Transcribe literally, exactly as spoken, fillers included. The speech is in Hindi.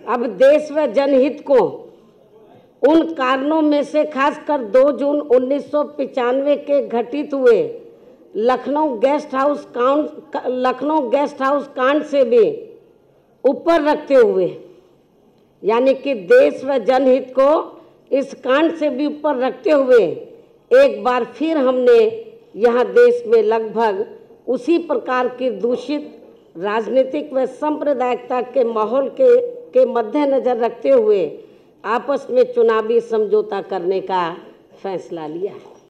अब देश व जनहित को उन कारणों में से खासकर दो जून उन्नीस सौ पचानवे के घटित हुए लखनऊ गेस्ट हाउस कांड लखनऊ गेस्ट हाउस कांड से भी ऊपर रखते हुए, यानी कि देश व जनहित को इस कांड से भी ऊपर रखते हुए एक बार फिर हमने यहाँ देश में लगभग उसी प्रकार की दूषित राजनीतिक व सांप्रदायिकता के माहौल के के मद्देनजर रखते हुए आपस में चुनावी समझौता करने का फैसला लिया है।